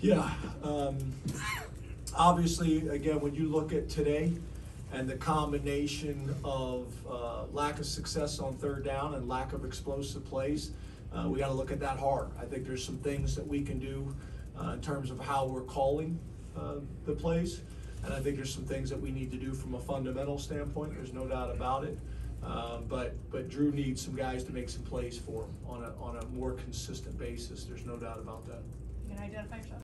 Yeah, obviously, again, when you look at today and the combination of lack of success on third down and lack of explosive plays, we got to look at that hard. I think there's some things that we can do in terms of how we're calling the plays, and I think there's some things that we need to do from a fundamental standpoint. There's no doubt about it. But Drew needs some guys to make some plays for him on a more consistent basis. There's no doubt about that. You can identify yourself.